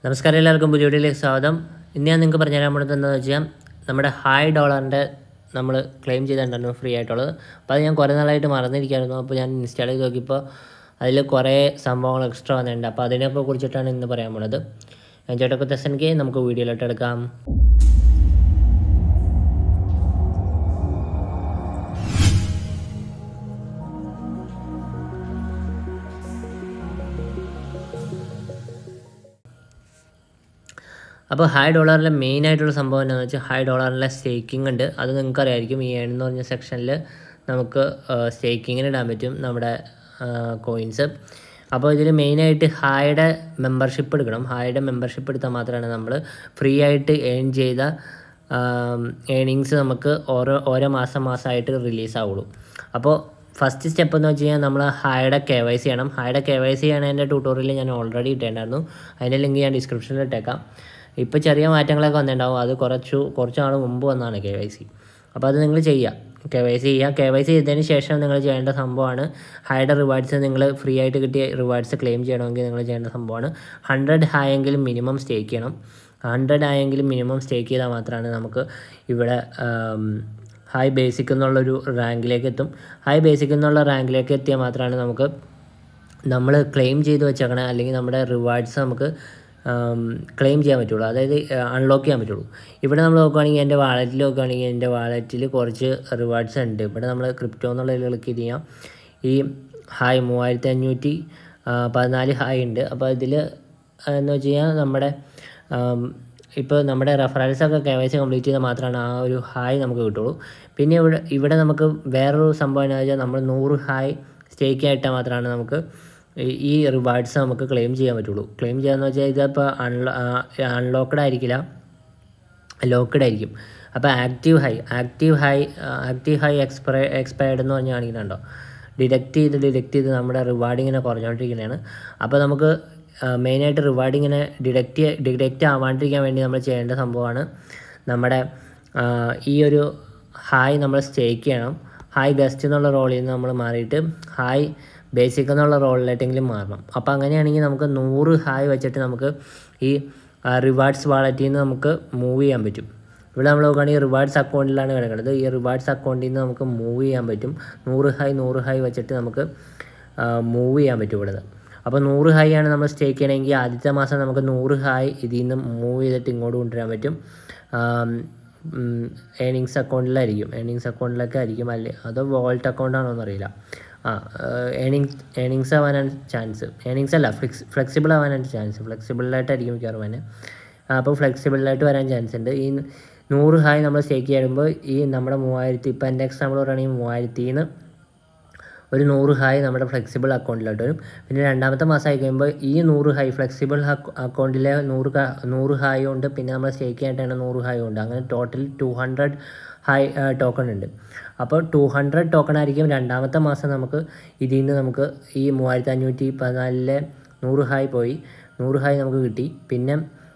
നമസ്കാരം, എല്ലാവർക്കും പുതിയ വീഡിയോയിലേക്ക് സ്വാഗതം. ഇന്ന് ഞാൻ നിങ്ങൾക്ക് പറഞ്ഞുതരാൻ പോകുന്നത് എന്താണെന്ന് വെച്ചാൽ നമ്മുടെ $100 നമ്മൾ ക്ലെയിം ചെയ്തിട്ടുണ്ടായിരുന്നു ഫ്രീ ആയിട്ടുള്ളത്. അപ്പോൾ അത് ഞാൻ കുറേ നാളായിട്ട് മറന്നിരിക്കുകയായിരുന്നു. അപ്പോൾ ഞാൻ ഇൻസ്റ്റാൾ ചെയ്ത് നോക്കിയപ്പോൾ അതിൽ കുറേ സംഭവങ്ങൾ എക്സ്ട്രാ വന്നിട്ടുണ്ട്. അപ്പോൾ അതിനെയൊക്കെ കുറിച്ചിട്ടാണ് ഇന്ന് പറയാൻ പോകുന്നത്. ചേട്ടൊക്കെ തെസനിക്ക് നമുക്ക് വീഡിയോയിലോട്ട് എടുക്കാം. അപ്പോൾ $100 മെയിനായിട്ടുള്ള സംഭവം എന്താണെന്ന് വെച്ചാൽ $100 സ്റ്റേക്കിംഗ് ഉണ്ട്. അത് നിങ്ങൾക്ക് അറിയാമായിരിക്കും. ഈ എന്ന് പറഞ്ഞ സെക്ഷനിൽ നമുക്ക് സ്റ്റേക്കിങ്ങിന് ഇടാൻ പറ്റും നമ്മുടെ കോയിൻസ്. അപ്പോൾ ഇതിൽ മെയിനായിട്ട് ഹായുടെ മെമ്പർഷിപ്പ് എടുക്കണം. ഹായുടെ മെമ്പർഷിപ്പ് എടുത്താൽ മാത്രമാണ് നമ്മൾ ഫ്രീ ആയിട്ട് ഏൺ ചെയ്ത ഏണിങ്സ് നമുക്ക് ഓരോ മാസമായിട്ട് റിലീസാവുള്ളൂ. അപ്പോൾ ഫസ്റ്റ് സ്റ്റെപ്പ് എന്ന് വെച്ച് കഴിഞ്ഞാൽ നമ്മൾ ഹായുടെ KYC ചെയ്യണം. ഹായുടെ KYC ചെയ്യണതിൻ്റെ ട്യൂട്ടോറിയൽ ഞാൻ ഓൾറെഡി ഇട്ടിട്ടുണ്ടായിരുന്നു. അതിൻ്റെ ലിങ്ക് ഞാൻ ഡിസ്ക്രിപ്ഷനിൽ ഇട്ടേക്കാം. ഇപ്പോൾ ചെറിയ മാറ്റങ്ങളൊക്കെ വന്നിട്ടുണ്ടാവും. അത് കുറച്ച് നാൾ മുമ്പ് വന്നതാണ് KYC. അപ്പോൾ അത് നിങ്ങൾ ചെയ്യുക, KYC ചെയ്യുക. KYC ചെയ്തതിന് ശേഷം നിങ്ങൾ ചെയ്യേണ്ട സംഭവമാണ് ഹായുടെ റിവാർഡ്സ്. നിങ്ങൾ ഫ്രീ ആയിട്ട് കിട്ടിയ റിവാർഡ്സ് ക്ലെയിം ചെയ്യണമെങ്കിൽ നിങ്ങൾ ചെയ്യേണ്ട സംഭവമാണ് 100 ഹായെങ്കിലും മിനിമം സ്റ്റേക്ക് ചെയ്യണം. 100 ഹായെങ്കിലും മിനിമം സ്റ്റേക്ക് ചെയ്താൽ മാത്രമാണ് നമുക്ക് ഇവിടെ ഹൈ ബേസിക് എന്നുള്ളൊരു റാങ്കിലേക്ക് എത്തും. ഹൈ ബേസിക് എന്നുള്ള റാങ്കിലേക്ക് എത്തിയാൽ മാത്രമാണ് നമ്മൾ ക്ലെയിം ചെയ്ത് വെച്ചേക്കണേ അല്ലെങ്കിൽ നമ്മുടെ റിവാർഡ്സ് നമുക്ക് ക്ലെയിം ചെയ്യാൻ പറ്റുള്ളൂ, അതായത് അൺലോക്ക് ചെയ്യാൻ പറ്റുള്ളൂ. ഇവിടെ നമ്മൾ നോക്കുകയാണെങ്കിൽ എൻ്റെ വാലറ്റിൽ നോക്കുകയാണെങ്കിൽ എൻ്റെ വാലറ്റിൽ കുറച്ച് റിവാർഡ്സ് ഉണ്ട്. ഇവിടെ നമ്മൾ ക്രിപ്റ്റോ എന്നുള്ളതിൽ ക്ലിക്ക് ചെയ്ത് ചെയ്യാം. ഈ ഹായ് 3514 ഹായ് ഉണ്ട്. അപ്പോൾ ഇതിൽ എന്ന് വെച്ച് കഴിഞ്ഞാൽ ഇപ്പോൾ നമ്മുടെ റെഫറൽസൊക്കെ KYC കംപ്ലീറ്റ് ചെയ്താൽ മാത്രമാണ് ആ ഒരു ഹായ് നമുക്ക് കിട്ടുള്ളൂ. പിന്നെ ഇവിടെ നമുക്ക് വേറൊരു സംഭവം എന്ന് വെച്ചാൽ നമ്മൾ 100 ഹായ് സ്റ്റേക്ക് ആയിട്ടാൽ മാത്രമാണ് നമുക്ക് ഈ റിവാർഡ്സ് നമുക്ക് ക്ലെയിം ചെയ്യാൻ പറ്റുള്ളൂ. ക്ലെയിം ചെയ്യാന്ന് വെച്ചാൽ ഇതിപ്പോൾ അൺലോക്ക്ഡ് ആയിരിക്കില്ല, ലോക്ക്ഡ് ആയിരിക്കും. അപ്പോൾ ആക്റ്റീവ് ഹൈ എക്സ്പയർഡ് എന്ന് പറഞ്ഞ് കാണിക്കുന്നുണ്ടോ, ഡിഡക്റ്റ് ചെയ്ത് നമ്മുടെ റിവാർഡ് ഇങ്ങനെ കുറഞ്ഞുകൊണ്ടിരിക്കുന്നതാണ്. അപ്പോൾ നമുക്ക് മെയിനായിട്ട് റിവാർഡ് ഇങ്ങനെ ഡിഡക്റ്റ് ആവാണ്ടിരിക്കാൻ വേണ്ടി നമ്മൾ ചെയ്യേണ്ട സംഭവമാണ് നമ്മുടെ ഈ ഒരു ഹായ് നമ്മൾ സ്റ്റേക്ക് ചെയ്യണം. ഹായ് ഗസ്റ്റ് എന്നുള്ള റോളിൽ നിന്ന് നമ്മൾ മാറിയിട്ട് ഹായ് ബേസിക് എന്നുള്ള റോളിലേട്ടെങ്കിലും മാറണം. അപ്പോൾ അങ്ങനെയാണെങ്കിൽ നമുക്ക് 100 ഹായ് വെച്ചിട്ട് നമുക്ക് ഈ റിവാർഡ്സ് വാളറ്റിൽ നിന്ന് നമുക്ക് മൂവ് ചെയ്യാൻ പറ്റും. ഇവിടെ നമ്മൾ നോക്കുകയാണെങ്കിൽ റിവാർഡ്സ് അക്കൗണ്ടിലാണ് കിടക്കുന്നത്. ഈ റിവാർഡ്സ് അക്കൗണ്ടിൽ നിന്ന് നമുക്ക് മൂവ് ചെയ്യാൻ പറ്റും. 100 ഹായ് വെച്ചിട്ട് നമുക്ക് മൂവ് ചെയ്യാൻ പറ്റും ഇവിടെ. അപ്പോൾ 100 ഹായ് ആണ് നമ്മൾ സ്റ്റേക്ക് ചെയ്യണമെങ്കിൽ ആദ്യത്തെ മാസം നമുക്ക് 100 ഹായ് ഇതിൽ നിന്ന് മൂവ് ചെയ്തിട്ട് ഇങ്ങോട്ട് കൊണ്ടുവരാൻ പറ്റും. ഏണിങ്സ് അക്കൗണ്ടിലൊക്കെ ആയിരിക്കും, അല്ലേ അതോ വോൾട്ട് അക്കൗണ്ടാണോ എന്നറിയില്ല. ഏണിങ്സ് ആവാനാണ് ചാൻസ്. ഏണിങ്സ് അല്ല, ഫ്ലെക്സിബിൾ ആവാനാണ് ചാൻസ്. ഫ്ലെക്സിബിളായിട്ടായിരിക്കും മിക്കവാറും തന്നെ. അപ്പോൾ ഫ്ലെക്സിബിളായിട്ട് വരാൻ ചാൻസ് ഉണ്ട്. ഈ 100 ഹായ് നമ്മൾ സ്റ്റേക്ക് ചെയ്യുമ്പോൾ ഈ നമ്മുടെ 3000, ഇപ്പോൾ എൻ്റെ എക്സാമ്പിൾ പറയുകയാണെങ്കിൽ 3000 നിന്ന് ഒരു 100 ഹായ് നമ്മുടെ ഫ്ലെക്സിബിൾ അക്കൗണ്ടിലോട്ട് വരും. പിന്നെ രണ്ടാമത്തെ മാസം ആയി കഴിയുമ്പോൾ ഈ 100 ഹായ് ഫ്ലെക്സിബിൾ അക്കൗണ്ടിലെ 100 ഹായ് ഉണ്ട്. പിന്നെ നമ്മൾ സ്റ്റേക്ക് ചെയ്യാനായിട്ടാണ് 100 ഹായ് ഉണ്ട്. അങ്ങനെ ടോട്ടൽ 200 ഹായ് ടോക്കൺ ഉണ്ട്. അപ്പോൾ 200 ടോക്കൺ ആയിരിക്കും രണ്ടാമത്തെ മാസം നമുക്ക് ഇതിൽ നിന്ന് നമുക്ക് ഈ 3514 100 ഹായ് പോയി, 100 ഹായ് നമുക്ക് കിട്ടി. പിന്നെ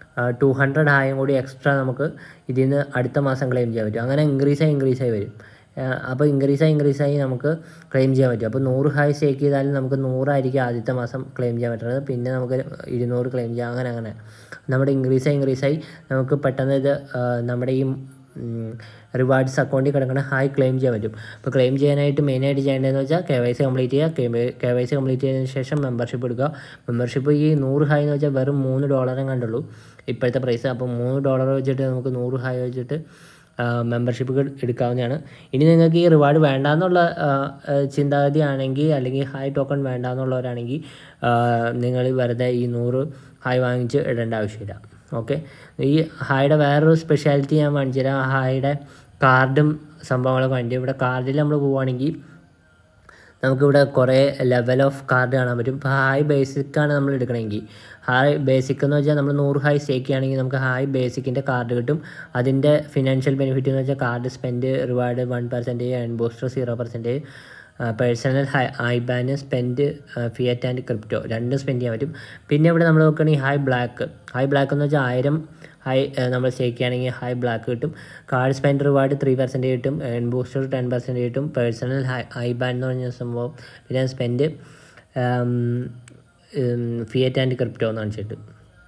200 ഹായും കൂടി എക്സ്ട്രാ നമുക്ക് ഇതിൽ നിന്ന് അടുത്ത മാസം ക്ലെയിം ചെയ്യാൻ പറ്റും. അങ്ങനെ ഇൻക്രീസ് ആയി വരും. അപ്പോൾ ഇൻക്രീസ് ആയി നമുക്ക് ക്ലെയിം ചെയ്യാൻ പറ്റും. അപ്പോൾ 100 ഹായ് സ്റ്റേക്ക് ചെയ്താലും നമുക്ക് 100 ആയിരിക്കും ആദ്യത്തെ മാസം ക്ലെയിം ചെയ്യാൻ പറ്റുന്നത്. പിന്നെ നമുക്ക് 200 ക്ലെയിം ചെയ്യാം. അങ്ങനെ നമ്മുടെ ഇൻക്രീസ് ആയി നമുക്ക് പെട്ടെന്ന് ഇത് നമ്മുടെ ഈ റിവാർഡ്സ് അക്കൗണ്ടിൽ കിടക്കുന്ന ഹായ് ക്ലെയിം ചെയ്യാൻ പറ്റും. അപ്പോൾ ക്ലെയിം ചെയ്യാനായിട്ട് മെയിനായിട്ട് ചെയ്യേണ്ടതെന്ന് വെച്ചാൽ KYC കംപ്ലീറ്റ് ചെയ്യുക. KYC കംപ്ലീറ്റ് ചെയ്തതിന് ശേഷം മെമ്പർഷിപ്പ് എടുക്കുക. മെമ്പർഷിപ്പ് ഈ 100 ഹായ് എന്ന് വെച്ചാൽ വെറും $3 കണ്ടുള്ളൂ ഇപ്പോഴത്തെ പ്രൈസ്. അപ്പോൾ $3 വെച്ചിട്ട് നമുക്ക് 100 ഹായ് വെച്ചിട്ട് മെമ്പർഷിപ്പ് എടുക്കാവുന്നതാണ്. ഇനി നിങ്ങൾക്ക് ഈ റിവാർഡ് വേണ്ടാന്നുള്ള ചിന്താഗതി ആണെങ്കിൽ, അല്ലെങ്കിൽ ഹായ് ടോക്കൺ വേണ്ടാന്നുള്ളവരാണെങ്കിൽ നിങ്ങൾ വെറുതെ ഈ 100 ഹായ് വാങ്ങിച്ച് ഇടേണ്ട ആവശ്യമില്ല. ഓക്കെ, ഈ ഹായുടെ വേറൊരു സ്പെഷ്യാലിറ്റി ഞാൻ കാണിച്ചു തരാം. ഹായുടെ കാർഡും സംഭവങ്ങളൊക്കെ കാണിച്ചു. ഇവിടെ കാർഡിൽ നമ്മൾ പോവുകയാണെങ്കിൽ നമുക്കിവിടെ കുറേ ലെവൽ ഓഫ് കാർഡ് കാണാൻ പറ്റും. ഇപ്പോൾ ഹായ് ബേസിക്കാണ് നമ്മൾ എടുക്കണമെങ്കിൽ, ഹായ് ബേസിക് എന്ന് വെച്ചാൽ നമ്മൾ 100 ഹായ് സ്റ്റേക്ക് ചെയ്യുകയാണെങ്കിൽ നമുക്ക് ഹായ് ബേസിക്കിൻ്റെ കാർഡ് കിട്ടും. അതിൻ്റെ ഫിനാൻഷ്യൽ ബെനിഫിറ്റ് എന്ന് വെച്ചാൽ card spend reward 1%, and booster 0%, personal IBAN spend fiat and crypto രണ്ടും സ്പെൻഡ് ചെയ്യാൻ പറ്റും. പിന്നെ ഇവിടെ നമ്മൾ നോക്കുകയാണെങ്കിൽ ഹായ് ബ്ലാക്ക് എന്ന് വെച്ചാൽ 1000 ഹായ് നമ്മൾ സ്റ്റേക്ക് ചെയ്യുകയാണെങ്കിൽ ഹായ് ബ്ലാക്ക് കിട്ടും. കാർഡ് സ്പെൻഡ് റിവാർഡ് 3% കിട്ടും, ആൻഡ് ബൂസ്റ്റർ 10% കിട്ടും, പേഴ്സണൽ ഐബാൻ എന്ന് പറഞ്ഞ സംഭവം, പിന്നെ സ്പെൻഡ് ഫിയറ്റ് ആൻഡ് ക്രിപ്റ്റോ എന്ന് കാണിച്ചിട്ട്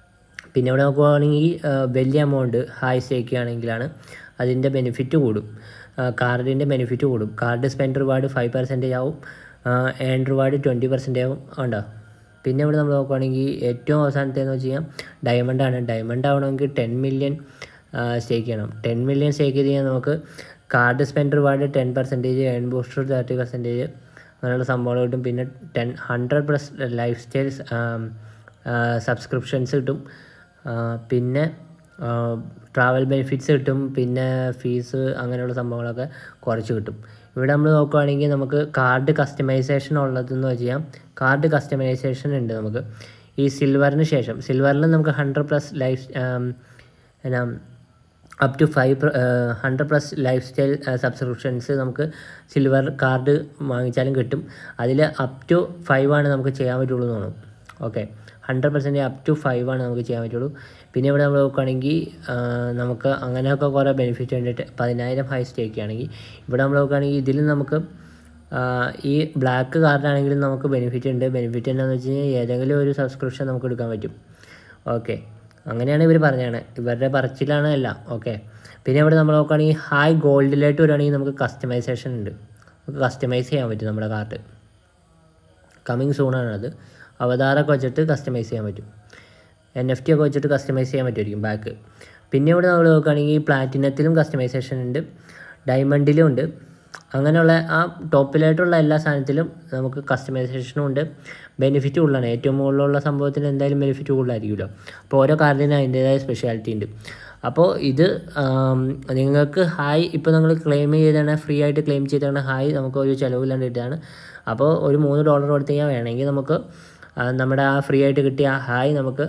പിന്നെ ഇവിടെ നോക്കുകയാണെങ്കിൽ വലിയ എമൗണ്ട് ഹായ് സ്റ്റേക്ക് ചെയ്യുകയാണെങ്കിലാണ് അതിൻ്റെ ബെനിഫിറ്റ് കൂടും, കാർഡിൻ്റെ ബെനിഫിറ്റ് കൂടും. കാർഡ് സ്പെൻഡ് റിവാർഡ് 5% ആവും, ഏൺ റിവാർഡ് 20% ആവും. ഉണ്ടോ? പിന്നെ ഇവിടെ നമ്മൾ നോക്കുകയാണെങ്കിൽ ഏറ്റവും അവസാനത്തേന്ന് വെച്ച് കഴിഞ്ഞാൽ ഡയമണ്ടാണ്. ഡയമണ്ട് ആവണമെങ്കിൽ 10 മില്യൺ സ്റ്റേക്ക് ചെയ്യണം. 10 മില്യൺ സ്റ്റേക്ക് ചെയ്ത് കഴിഞ്ഞാൽ നമുക്ക് card spend reward 10%, earn booster 30%, അങ്ങനെയുള്ള സംഭവങ്ങൾ കിട്ടും. പിന്നെ 100+ ലൈഫ് സ്റ്റൈൽ സബ്സ്ക്രിപ്ഷൻസ് കിട്ടും. പിന്നെ ട്രാവൽ ബെനിഫിറ്റ്സ് കിട്ടും. പിന്നെ ഫീസ് അങ്ങനെയുള്ള സംഭവങ്ങളൊക്കെ കുറച്ച് കിട്ടും. ഇവിടെ നമ്മൾ നോക്കുകയാണെങ്കിൽ നമുക്ക് കാർഡ് കസ്റ്റമൈസേഷൻ ഉള്ളതെന്ന് വെച്ച് കഴിഞ്ഞാൽ കാർഡ് കസ്റ്റമൈസേഷൻ ഉണ്ട് നമുക്ക് ഈ സിൽവറിന് ശേഷം. സിൽവറിൽ നമുക്ക് 100+ ലൈഫ് എന്നാ up to 100+ lifestyle subscriptions നമുക്ക് സിൽവർ കാർഡ് വാങ്ങിച്ചാലും കിട്ടും. അതിൽ അപ് ടു 5 ആണ് നമുക്ക് ചെയ്യാൻ പറ്റുള്ളൂ എന്ന് തോന്നുന്നു. ഓക്കെ, 100% അപ് ടു 5 ആണ് നമുക്ക് ചെയ്യാൻ പറ്റുള്ളൂ. പിന്നെ ഇവിടെ നമ്മൾ നോക്കുകയാണെങ്കിൽ നമുക്ക് അങ്ങനെയൊക്കെ കുറേ ബെനിഫിറ്റ് ഉണ്ട്. 10,000 ഹൈ സ്റ്റേക്ക് ആണെങ്കിൽ ഇവിടെ നമ്മൾ നോക്കുകയാണെങ്കിൽ ഇതിൽ നമുക്ക് ഈ ബ്ലാക്ക് കാർഡാണെങ്കിലും നമുക്ക് ബെനിഫിറ്റ് ഉണ്ട്. ബെനിഫിറ്റ് എന്താണെന്ന് വെച്ച് കഴിഞ്ഞാൽ ഏതെങ്കിലും ഒരു സബ്സ്ക്രിപ്ഷൻ നമുക്ക് എടുക്കാൻ പറ്റും. ഓക്കെ, അങ്ങനെയാണ് ഇവർ പറഞ്ഞതാണ്, ഇവരുടെ പറച്ചിലാണ് എല്ലാം. ഓക്കെ, പിന്നെ ഇവിടെ നമ്മൾ നോക്കുകയാണെങ്കിൽ ഹായ് ഗോൾഡിലായിട്ട് വരികയാണെങ്കിൽ നമുക്ക് കസ്റ്റമൈസേഷൻ ഉണ്ട്. നമുക്ക് കസ്റ്റമൈസ് ചെയ്യാൻ പറ്റും നമ്മുടെ കാർഡ്. കമ്മിങ് സൂണാണത്. അവതാരമൊക്കെ വെച്ചിട്ട് കസ്റ്റമൈസ് ചെയ്യാൻ പറ്റും. NFT ഒക്കെ വെച്ചിട്ട് കസ്റ്റമൈസ് ചെയ്യാൻ പറ്റുമായിരിക്കും ബാക്ക്. പിന്നെ ഇവിടെ നമ്മൾ നോക്കുകയാണെങ്കിൽ പ്ലാറ്റിനത്തിലും കസ്റ്റമൈസേഷൻ ഉണ്ട്, ഡയമണ്ടിലും ഉണ്ട്. അങ്ങനെയുള്ള ആ ടോപ്പിലായിട്ടുള്ള എല്ലാ സാധനത്തിലും നമുക്ക് കസ്റ്റമൈസേഷനും ഉണ്ട്. ബെനിഫിറ്റ് കൂടുതലാണ്. ഏറ്റവും മുകളിലുള്ള സംഭവത്തിന് എന്തായാലും ബെനിഫിറ്റ് കൂടുതലായിരിക്കുമല്ലോ. അപ്പോൾ ഓരോ കാർഡിനും അതിൻ്റേതായ സ്പെഷ്യാലിറ്റി ഉണ്ട്. അപ്പോൾ ഇത് നിങ്ങൾക്ക് ഹായ് ഇപ്പോൾ നിങ്ങൾ ക്ലെയിം ചെയ്താണ്, ഫ്രീ ആയിട്ട് ക്ലെയിം ചെയ്താണ് ഹായ് നമുക്ക് ഒരു ചിലവില്ലാണ്ട് കിട്ടുകയാണ്. അപ്പോൾ ഒരു $3 കൊടുത്തു കഴിഞ്ഞാൽ വേണമെങ്കിൽ നമുക്ക് നമ്മുടെ ആ ഫ്രീ ആയിട്ട് കിട്ടിയ ആ ഹായ് നമുക്ക്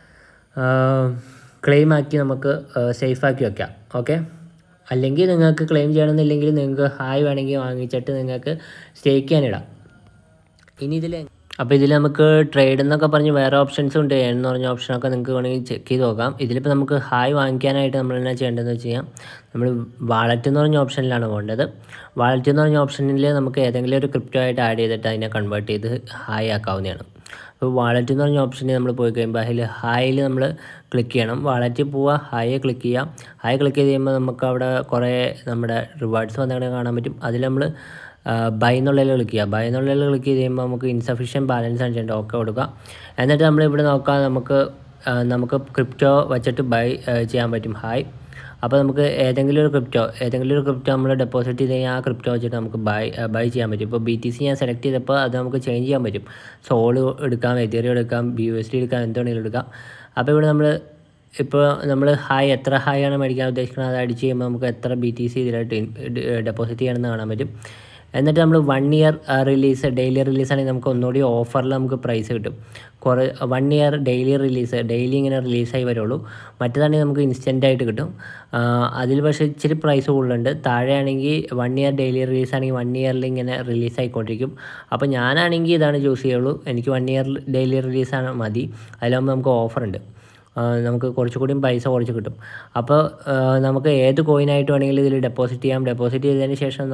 ക്ലെയിം ആക്കി നമുക്ക് സേഫാക്കി വയ്ക്കാം. ഓക്കെ, അല്ലെങ്കിൽ നിങ്ങൾക്ക് ക്ലെയിം ചെയ്യണമെന്നില്ലെങ്കിൽ നിങ്ങൾക്ക് ഹായ് വേണമെങ്കിൽ വാങ്ങിച്ചിട്ട് നിങ്ങൾക്ക് സ്റ്റേക്ക് ചെയ്യാനിടാം. ഇനി അപ്പോൾ ഇതിൽ നമുക്ക് ട്രേഡ് എന്നൊക്കെ പറഞ്ഞ് വേറെ ഓപ്ഷൻസും ഉണ്ട്. എന്ന് പറഞ്ഞ ഓപ്ഷനൊക്കെ നിങ്ങൾക്ക് വേണമെങ്കിൽ ചെക്ക് ചെയ്ത് നോക്കാം. ഇതിലിപ്പോൾ നമുക്ക് ഹായ് വാങ്ങിക്കാനായിട്ട് നമ്മൾ എന്നാ ചെയ്യേണ്ടതെന്ന് വെച്ച് കഴിഞ്ഞാൽ നമ്മൾ വാളറ്റ് എന്ന് പറഞ്ഞ ഓപ്ഷനിലാണ് പോകേണ്ടത്. വാളറ്റ് എന്ന് പറഞ്ഞ ഓപ്ഷനിൽ നമുക്ക് ഏതെങ്കിലും ഒരു ക്രിപ്റ്റോ ആയിട്ട് ആഡ് ചെയ്തിട്ട് അതിനെ കൺവേർട്ട് ചെയ്ത് ഹായ് ആക്കാവുന്നതാണ്. അപ്പോൾ വാളറ്റ് എന്ന് പറഞ്ഞ ഓപ്ഷനിൽ നമ്മൾ പോയി കഴിയുമ്പോൾ അതിൽ ഹായിൽ നമ്മൾ ക്ലിക്ക് ചെയ്യണം. വാളറ്റ് പോവുക, ഹായ് ക്ലിക്ക് ചെയ്യാം. ഹായ് ക്ലിക്ക് ചെയ്ത് കഴിയുമ്പോൾ നമുക്ക് അവിടെ കുറേ നമ്മുടെ റിവാർഡ്സ് വന്നവിടെ കാണാൻ പറ്റും. അതിൽ നമ്മൾ ബൈ എന്നുള്ളതിൽ ക്ലിക്ക് ചെയ്യുക. ബൈ എന്നുള്ളതിൽ ക്ലിക്ക് ചെയ്ത് കഴിയുമ്പോൾ നമുക്ക് ഇൻസഫിഷ്യൻറ്റ് ബാലൻസ് ആണ് ചെയ്യേണ്ടത്. ഓക്കെ കൊടുക്കുക. എന്നിട്ട് നമ്മളിവിടെ നോക്കാം, നമുക്ക് ക്രിപ്റ്റോ വെച്ചിട്ട് ബൈ ചെയ്യാൻ പറ്റും ഹായ്. അപ്പോൾ നമുക്ക് ഏതെങ്കിലും ഒരു ക്രിപ്റ്റോ നമ്മൾ ഡെപ്പോസിറ്റ് ചെയ്ത് കഴിഞ്ഞാൽ ആ ക്രിപ്റ്റോ വെച്ചിട്ട് നമുക്ക് ബൈ ചെയ്യാൻ പറ്റും. ഇപ്പോൾ BTC ഞാൻ സെലക്ട് ചെയ്തപ്പോൾ അത് നമുക്ക് ചേഞ്ച് ചെയ്യാൻ പറ്റും. സോൾ എടുക്കാം, എതീറിയം എടുക്കാം, BUSD എടുക്കാം, എന്തുവേണമെങ്കിലും എടുക്കാം. അപ്പോൾ ഇവിടെ നമ്മൾ ഹായ് എത്ര ഹായ് ആണ് മേടിക്കാൻ ഉദ്ദേശിക്കുന്നത് അത് അടിച്ച് ചെയ്യുമ്പോൾ നമുക്ക് എത്ര BTC ഇതിലായിട്ട് ഡെപ്പോസിറ്റ് ചെയ്യണമെന്ന് കാണാൻ പറ്റും. എന്നിട്ട് നമ്മൾ 1 ഇയർ റിലീസ്, ഡെയിലി റിലീസാണെങ്കിൽ നമുക്ക് ഒന്നുകൂടി ഓഫറിൽ നമുക്ക് പ്രൈസ് കിട്ടും. 1 ഇയർ ഡെയിലി റിലീസ്, ഡെയിലി ഇങ്ങനെ റിലീസായി വരുള്ളൂ. മറ്റേതാണെങ്കിൽ നമുക്ക് ഇൻസ്റ്റൻ്റായിട്ട് കിട്ടും. അതിൽ പക്ഷേ ഇച്ചിരി പ്രൈസ് കൂടുതലുണ്ട്. താഴെയാണെങ്കിൽ 1 ഇയർ ഡെയിലി റിലീസാണെങ്കിൽ 1 ഇയറിൽ ഇങ്ങനെ റിലീസായിക്കൊണ്ടിരിക്കും. അപ്പോൾ ഞാനാണെങ്കിൽ ഇതാണ് ചൂസ് ചെയ്യുള്ളൂ. എനിക്ക് 1 ഇയർ ഡെയിലി റിലീസാണ് മതി. അതിലാകുമ്പോൾ നമുക്ക് ഓഫറുണ്ട്, നമുക്ക് കുറച്ചുകൂടിയും പൈസ കുറച്ച് കിട്ടും. അപ്പോൾ നമുക്ക് ഏത് കോയിനായിട്ട് വേണമെങ്കിലും ഇതിൽ ഡെപ്പോസിറ്റ് ചെയ്യാം. ഡെപ്പോസിറ്റ് ചെയ്തതിന് ശേഷം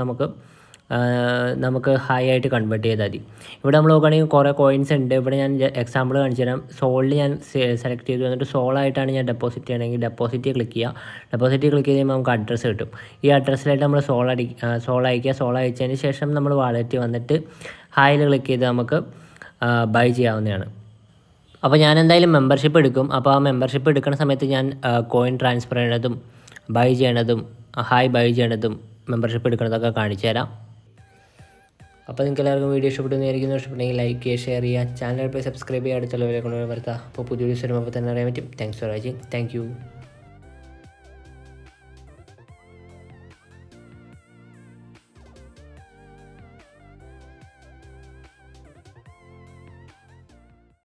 നമുക്ക് ഹായ് ആയിട്ട് കൺവേർട്ട് ചെയ്താൽ മതി. ഇവിടെ നമ്മൾ നോക്കുകയാണെങ്കിൽ കുറേ കോയിൻസ് ഉണ്ട്. ഇവിടെ ഞാൻ എക്സാമ്പിൾ കാണിച്ചു തരാം. സോളിൽ ഞാൻ സെലക്ട് ചെയ്തു, എന്നിട്ട് സോളായിട്ടാണ് ഞാൻ ഡെപ്പോസിറ്റ് ചെയ്യണമെങ്കിൽ ഡെപ്പോസിറ്റ് ക്ലിക്ക് ചെയ്യുക. ഡെപ്പോസിറ്റ് ക്ലിക്ക് ചെയ്യുമ്പോൾ നമുക്ക് അഡ്രസ്സ് കിട്ടും. ഈ അഡ്രസ്സിലായിട്ട് നമ്മൾ സോൾ അയക്കുക. സോൾ അയച്ചതിന് ശേഷം നമ്മൾ വാലറ്റ് വന്നിട്ട് ഹായിൽ ക്ലിക്ക് ചെയ്ത് നമുക്ക് ബൈ ചെയ്യാവുന്നതാണ്. അപ്പോൾ ഞാൻ എന്തായാലും മെമ്പർഷിപ്പ് എടുക്കും. അപ്പോൾ ആ മെമ്പർഷിപ്പ് എടുക്കുന്ന സമയത്ത് ഞാൻ കോയിൻ ട്രാൻസ്ഫർ ചെയ്യണതും ബൈ ചെയ്യണതും ഹായ് ബൈ ചെയ്യണതും മെമ്പർഷിപ്പ് എടുക്കുന്നതൊക്കെ കാണിച്ചു തരാം. അപ്പോൾ നിങ്ങൾക്ക് എല്ലാവർക്കും വീഡിയോ ഇഷ്ടപ്പെട്ടെന്നായിരിക്കുന്നു. ഇഷ്ടപ്പെട്ടെങ്കിൽ ലൈക്ക് ചെയ്യുക, ഷെയർ ചെയ്യുക, ചാനൽ പോയി സബ്സ്ക്രൈബ് ചെയ്യുക, അടുത്തുള്ളവരെ കൊണ്ടുവരാൻ വരുത്തുക. അപ്പോൾ പുതിയ വീഡിയോസ് വരുമ്പോൾ തന്നെ അറിയാൻ പറ്റും. Thanks for watching. Thank U.